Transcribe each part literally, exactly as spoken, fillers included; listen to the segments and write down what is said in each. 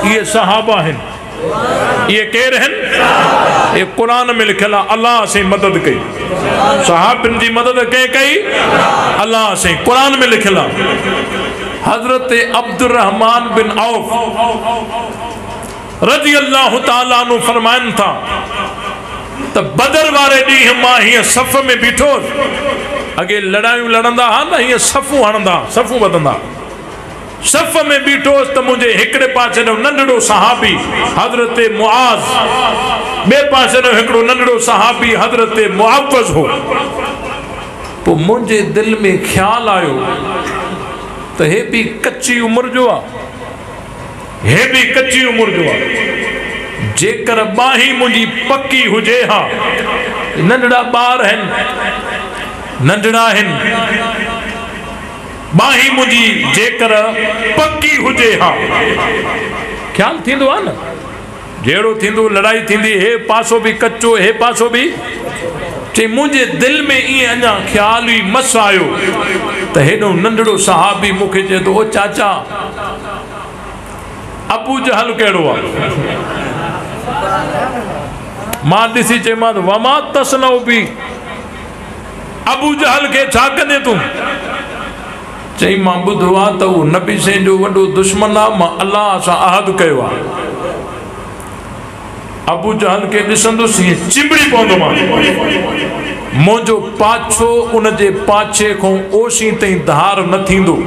ये सहाबा हैं, ये केर हैं, ये कुरान में लिखल आहे अल्लाह से मदद कई। सहाबिन जी मदद के कई अल्लाह से, कुरान में लिखल आहे। हजरत अब्दुर्रहमान बिन औफ रजी अल्लाह ताला अन्हु फरमाइन था तो बदर वारे ॾींहुं मां हीअं सफ़ में बीठो, अगे लड़ायूं लड़ंदा हा न, हीअं सफ़ूं हणंदा, सफ़ूं वधंदा, सफ़ में बीठो तो मुझे हिकड़े पासे नो नंढड़ो सहाबी हजरत मुआज, बे पासे नो हिकड़ो नंढड़ो सहाबी हजरत मुआवज़ हो। तो मुझे दिल में ख्याल आयो तो हे भी कच्ची उम्र जो आ, हे भी कच्ची उम्र जो आ, जेकर बाही मुझी पक्की हुजे हा, नंढड़ा बार हैं, नंढड़ा हैं, बाही मुझी जेकर पक्की हुजे हा, ख्याल थींदो आ न, जेड़ो थींदो लड़ाई थींदी, हे पासो भी कच्चो, हे पासो भी चे। मुझे दिल में ये अञा ख्याल ही मस आयो तो हेडो नंढड़ो सहाबी मुखे चे तो ओ चाचा अबू जहल केड़ो आ, मां दिसी चे मां वमा तसनौ भी, अबू जहल के छा कंदे तू? चई मां बुधो आ तो वो नबी से जो वडो दुश्मन आ, मां अल्लाह सा अहद कयो आ। अबू जहल के दिसंदुस ये चिंबड़ी पौंदो मां, मोजो पाछो उन जे पाछे को ओसी तई धार न थींदो,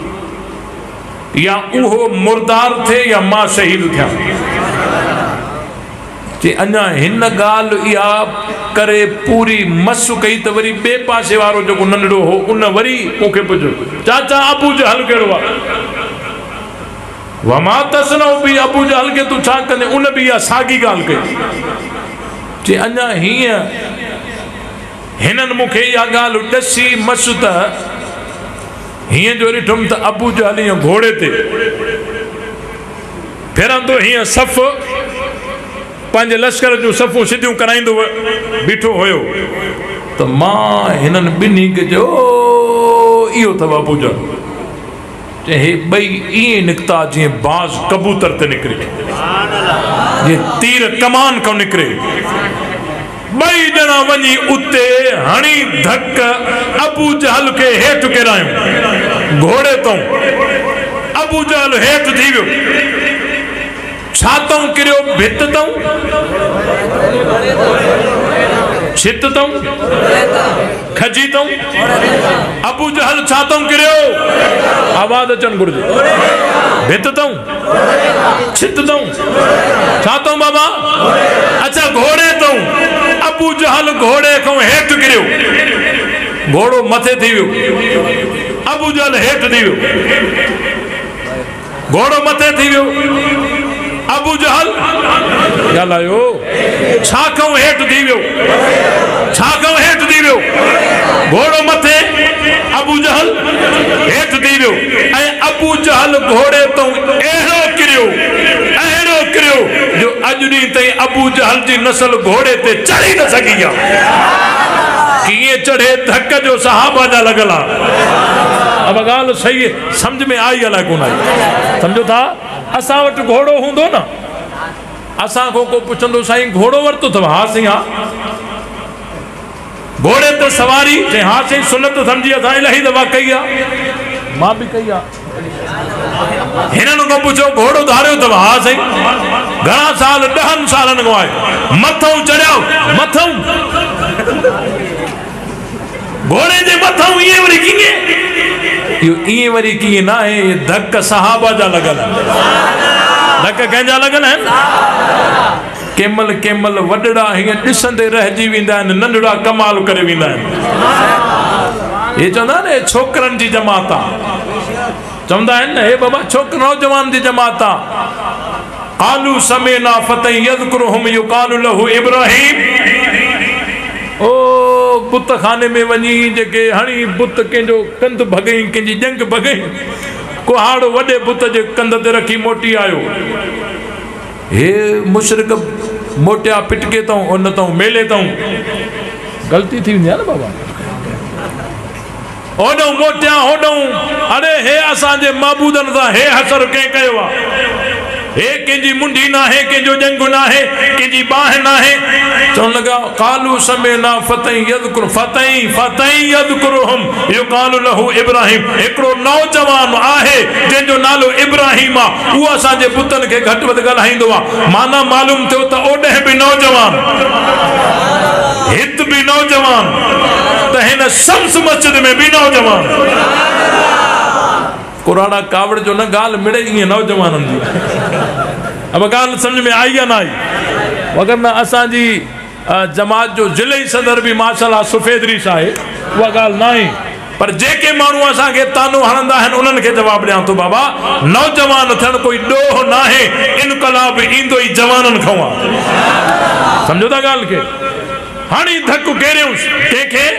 या उहो मुर्दार थे या मां शहीद थिया। जे अञा हिन गाल या करे पूरी मस कई तो वरी बे पासे वारो जो नंढड़ो हो उन वरी मुखे पुछो चाचा अबू जहल केड़ो आ? वमा तसनौ भी, अबू जहल के तू छा कंदे? उन भी या सागी गाल कई। जे अञा हीअं हिनन मुखे या गाल दसी मस त हीअं जो ॾिठुम त अबू जहल हीअं घोड़े ते फिरंदो, हीअं सफ़ पंहिंजे लश्कर जूं सफ़ूं सिधियूं कराईंदो बीठो हुयो, तो मां हिननि ॿिन्ही खे चयो इहो अथव अबू जहल। चए हे ॿई ईअं निकिता जीअं बाज़ कबूतर ते निकिरे, जीअं तीर कमान खां निकिरे। ॿई ॼणा वञी उते हणी धक अबू जहल खे हेठि किरायूं घोड़े तऊं। अबू जहल हेठि थी वियो, छातों किरियो? भित तऊं, छित तऊं, खजी तऊं। अबू जहल छातों किरियो? आवाज अचन घुर्जे। भित तऊं, छित तऊं, छातों बाबा? अच्छा घोड़े तऊं। अबू जहल घोड़े को हेठि किरियो, घोड़ो मथे थी वियो, अबू जहल हेठि थी वियो, घोड़ो मथे थी वियो। अबू जहल ॻाल्हायो छा कऊं? हेठि थी वियो, छा कऊं? हेठि थी वियो, घोड़ो मथे, अबू जहल हेठि थी वियो। ऐं अबू जहल घोड़े तो अहिड़ो किरियो, अहिड़ो किरियो जो अॼु ॾींहुं ताईं अबू जहल जी नस्ल घोड़े ते चढ़ी न सघी आहे। कीअं चढ़े? धक जो सहाबा जा लॻल आहे। अब ॻाल्हि सही है, समझ में आई अलाए कोन आई? सम्झो था असां वटि घोड़ो हूंदो न, असां को को पुछंदो साईं घोड़ो वरितो अथव? हा साईं हा। घोड़े ते सवारी? चई हा साईं, सुनत सम्झी असां इलाही दफ़ा कई आहे, मां बि कई आहे। हिननि को पुछो घोड़ो धारियो अथव? हा साईं। घणा साल? ॾहनि सालनि खां आहे। मथां चढ़ियो? मथां घोड़े जे मथां ईअं वरी कीअं? इहो ईअं वरी कीअं न आहे, धक सहाबा जा लॻल आहिनि। धक कंहिंजा लॻल आहिनि? केमल केमल वॾड़ा हीअं ॾिसंदे रहिजी वेंदा आहिनि, नंढड़ा कमाल करे वेंदा आहिनि। हे चवंदा आहिनि छोकिरनि जी जमात आहे, चवंदा आहिनि न हे बाबा छोकिरो नौजवान जी जमात आहे। आलू समेना फतह यज़कुरुहुम युकालु लहू इब्राहिम। ओ बुत खाने में वञी जेके हणी बुत कंहिंजो कंध भगई, कंहिंजी जंग भगई, कुहाड़ो वॾे बुत जे कंध ते रखी मोटी आयो। हे मुशरिक मोटिया पिटके तऊं, उन तऊं मेले तऊं। ग़लती थी वेंदी आहे न बाबा। होॾो मोटिया होॾो, अरे हे असांजे महबूदनि सां हे हसर कंहिं कयो आहे? हे कंहिंजी मुंडी ना है, कंहिंजो जंग ना है, कंहिंजी बाह ना है। चवण लगा कालू समेना फतई यदकुर फतई फतई यदकुरहुम युकालु लहू इब्राहिम। हिकिड़ो नौजवान आहे जंहिंजो नालो इब्राहिम आहे, उहो असांजे पुतनि खे घटि वधि ॻाल्हाईंदो आहे। माना मालूम थियो त ओॾे बि नौजवान, हित भी नौजवान, तो हिन शम्स मस्जिद में भी नौजवान। कुराना कावड़ जो न गाल मिड़े ये नौजवान जी। अब गाल समझ में आई या ना आई? अगर ना असांजी जमात जो जिले सदर भी माशाल्लाह सुफेदरी साहे, वह गाल ना आई। पर जेके मानू असा के तानो हणंदा आहिनि उन्हनि खे जवाब ॾियां थो, बाबा नौजवान थियण कोई ॾोह न आहे, इनकलाब ईंदो ई जवाननि खां आहे। सम्झो था ॻाल्हि खे? हाणे धक केरियोसि कंहिंखे,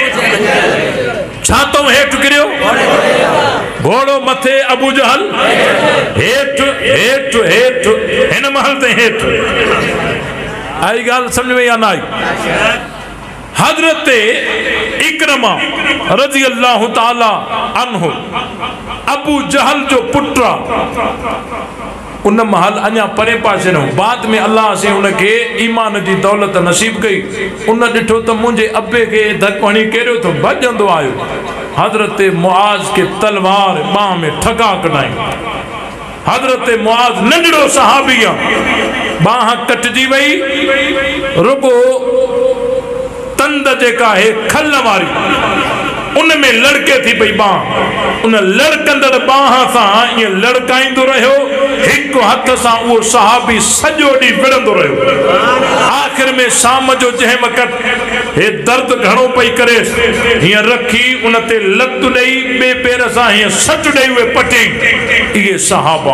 छातो हेठि किरियो, घोड़ो मथे अबू जहल हेठि हेठि हेठि, हिन महल ते हेठि। आई ॻाल्हि सम्झ में या न आई? हज़रत इकरमा रज़ी अल्लाह ताला अन्हु अबू जहल जो पुत्र उन महल अञा परे पासे न, बाद में अल्लाह से उनके ईमान जी दौलत नसीब कई। उन ॾिठो त मुंहिंजे अब्बे खे धक हणी केरियो तो भॼंदो आयो। हज़रत मुआज़ के तलवार बाह में ठगा कढाई। हज़रत मुआज़ नंढड़ो सहाबी आहे, बाह कटजी वई, रुगो तंद जेका है खल वारी उनमें लड़के थी पई बाह। उन लड़कंदड़ बाह सां ईअं लड़काईंदो रहियो, हिकु हथ सां उहो सहाबी सॼो ॾींहुं विढ़ंदो रहियो। आख़िर में शाम जो जंहिं वक़्तु हे दर्द घणो पई करे, हीअं रखी उन ते लत ॾेई ॿिए पेर सां हीअं सच ॾेई उहे पटी। इहे सहाबा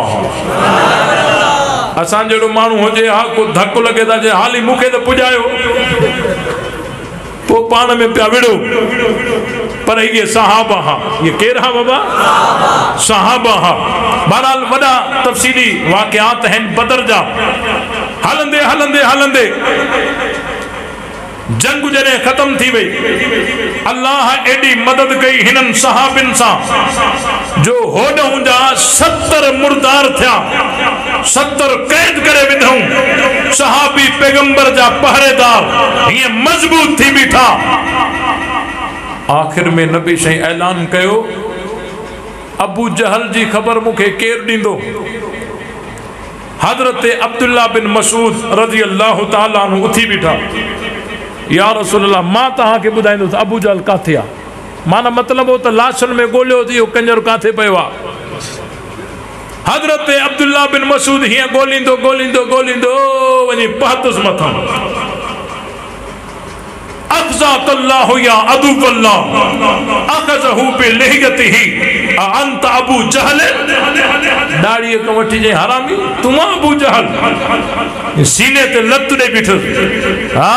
असां जहिड़ो माण्हू हुजे हा को धक लॻे त जे हाली मूंखे त पुॼायो, पोइ पाण में पिया विड़ो। पर ये सहाबा हा, ये केर हा बाबा? सहाबा हा। बहरहाल वॾा तफ़सीली वाक़ियात आहिनि बदर जा। हलंदे हलंदे हलंदे जंग जॾहिं ख़त्म थी वई, अल्लाह एडी मदद कई हिननि सहाबिन सां जो होॾों जा सत्तर मुर्दार थिया, सत्तर कैद करे विधऊं। सहाबी पैगंबर जा पहरेदार ये मजबूत थी बीठा। आखिर में नबी शई ऐलान कयो, अबू जहल जी खबर मुखे केर ॾींदो? हज़रत अब्दुल्ला बिन मसूद रज़ी अल्लाह ताला अन्हु उथी बीठा। या रसूल अल्लाह, मां तव्हांखे ॿुधाईंदो त अबू जहल काथे आहे। माना मतिलबु हो त लाशनि में ॻोल्हियो थी इहो कंजर काथे पियो आहे। हज़रत अब्दुल्ला बिन मसूद हीअं ॻोल्हींदो ॻोल्हींदो ॻोल्हींदो वञी पहुतुसि मथां। अख़ज़ाकल्लाहु या अदुवल्लाह अख़ज़हु बिलिहयतिही अंत अबू जहल। दाढ़ीअ खां वठी चई हरामी तूं अबू जहल, सीने ते लत ॾेई बीठुसि। हा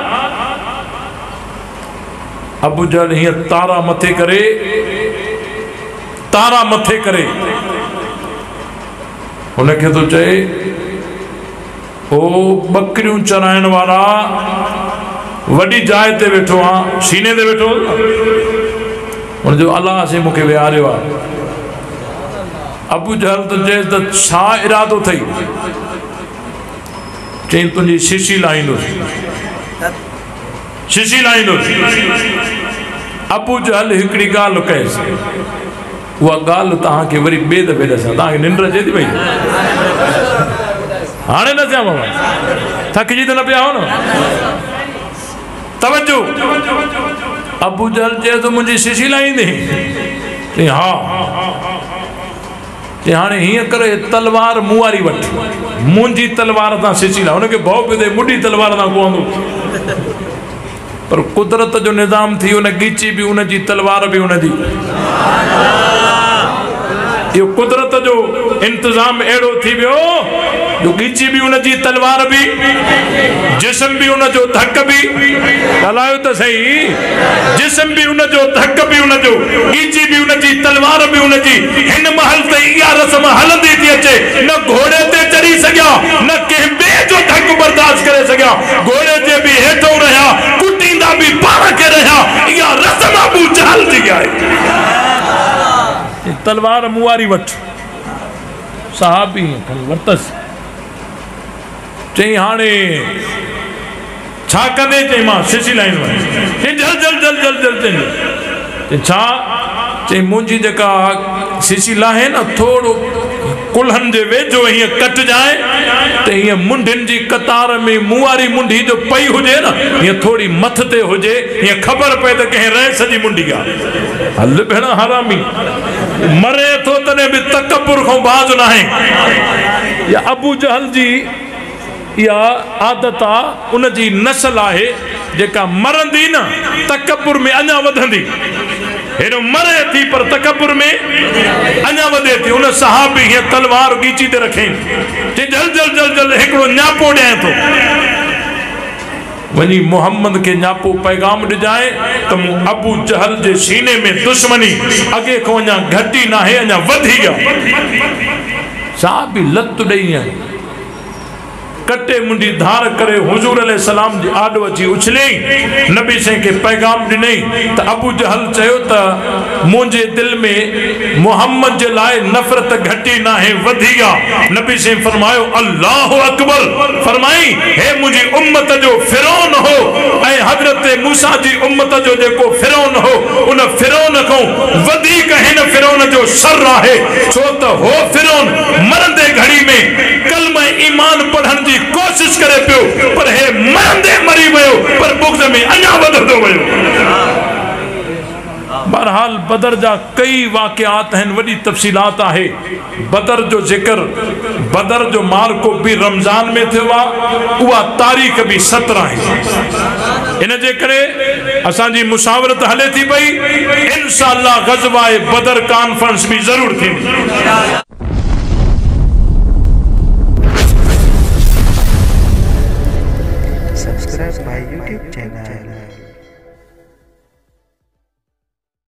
अबू जहल हीअं तारा मथे करे, तारा मथे करे उनखे तो चए, ओ बकरियूं चराइण वारा वॾी जाइ ते वेठो आ, सीने ते वेठो, उनजो अल्लाह से मूंखे विहारियो आहे। अबू जहल तो चएसि त छा इरादो अथई? चई तुंहिंजी शीशी लाहींदुसि, शीशी लाहींदुसि। अबू जहल हिकिड़ी ॻाल्हि कयसि, उहा ॻाल्हि तव्हांखे वरी ॿिए दफ़े ॾिसां। तव्हांखे निंड अचे थी पई? हाणे न थिया बाबा, थकिजी त न पिया हो न? तवज्जो। अबू जहल चए तो मुंहिंजी शीशी लाहींदी? चई हा। चई हाणे हीअं करे तलवार मूं वारी वठ, मुंहिंजी तलवार तां शीशी ला। हुनखे भउ पियो थिए मुंहिंजी तलवार तां पवंदो, पर कुदरत जो निज़ाम थी, उन गीची भी उनजी तलवार भी उनजी। यो कुदरत जो इंतजाम एड़ो थी वियो जो गीची भी उनजी तलवार भी, जिस्म भी उनजो धक भी, ॻाल्हायो त सही, जिस्म भी उनजो धक भी उनजो, गीची भी उनजी तलवार भी उनजी। हिन महल ते इहा रस्म हलंदी थी अचे, न घोड़े ते चढ़ी सघिया, न कंहिं ॿिए जो धक बर्दाश्त करे सघिया। घोड़े जे भी हेठो रहिया, कुटींदा भी पाण खे रहिया। इहा रस्म अबू जहल जी आहे। तलवार मुआरी वठ, साहबी वरतस। चई हाणे छा कंदे? चई मां सिसी लाइन में। चई जल जल जल जल जल चई छा? चई मुंहिंजी जेका सिसी लाहे न थोड़ो कुल्हनि जे वेझो हीअं कटिजाए त हीअं मुंडियुनि जी कतार में मुआरी मुंडी जो पई हुजे न हीअं थोड़ी मथ ते हुजे, हीअं ख़बर पए त कंहिं रैस जी मुंडी आहे। हल भेण हरामी मरे थो तॾहिं बि तकबुर खां बाज़ न आहे। या अबू जहल जी इहा आदत आहे, उन जी नस्ल आहे जेका मरंदी न तकबुर में अञा वधंदी। हेॾो मरे थी पर तकबुर में अञा वधे थी। उन सहाबी हीअं तलवार गीची ते रखे चई जल जल जल जल हिकिड़ो न्यापो ॾियां थो। वञी मोहम्मद के न्यापो पैगाम ॾिजाए त मूं अबू जहल जे सीने में दुश्मनी अॻे खां अञा घटी न आहे, अञा वधी आहे। सहाबी लत ॾेई कटे मुंडी धार करे हुजूर अलैहिस्सलाम जी आॾो अची उछले नबी से के पैगाम ॾिनई त अबू जहल चयो त मुंहिंजे दिल में मोहम्मद जे लाइ नफ़रत घटी न आहे, वधी आहे। नबी से फरमायो अल्लाहु अकबर। फरमाई हे मुंहिंजी उम्मत जो फिरौन हो ऐं हज़रत मूसा जी उम्मत जो जेको फिरौन हो उन फिरौन खां वधीक हिन फिरौन जो सर आहे, छो त हो फिरौन मरंदे घड़ी में कलमा ईमान पढ़ण जी कोशिश करे पियो पर हे मरंदे मरी वियो पर बुग़्ज़ में अञा वधंदो वियो। बहरहाल बदर जा कई वाक़ियात हैं, वॾी तफ़सीलात आहे। बदर जो जिक्र, बदर जो मार्को भी रमज़ान में थियो आहे, उहा तारीख़ भी सत्रहं आहे। इन जे करे असांजी मुशावरत हले थी पई, इंशाअल्लाह ग़ज़वाए बदर कॉन्फ्रेंस भी ज़रूर थींदी। Subscribe my YouTube channel.